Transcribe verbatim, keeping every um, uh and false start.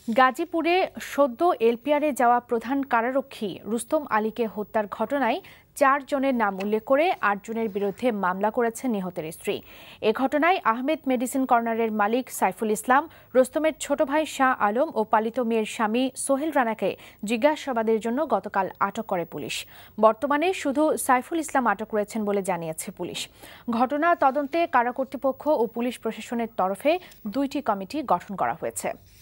গাজীপুরে সদ্য এলপিআরে যাওয়া প্রধান কারারক্ষী রুস্তম আলীকে হত্যার ঘটনায় চার জনের নাম উল্লেখ করে আট জনের বিরুদ্ধে মামলা করেছেন নিহতের স্ত্রী। এ ঘটনায় আহমেদ মেডিসিন কর্নারের মালিক সাইফুল ইসলাম, রুস্তমের ছোট ভাই শাহ আলম ও পালিত মেয়ের স্বামী সোহেল রানাকে জিজ্ঞাসাবাদের জন্য গতকাল আটক করে পুলিশ। বর্তমানে শুধু সাইফুল ইসলাম আটক রয়েছেন বলে জানিয়েছে পুলিশ। ঘটনা তদন্তে কারা কর্তৃপক্ষ ও পুলিশ প্রশাসনের তরফে দুইটি কমিটি গঠন করা হয়েছে।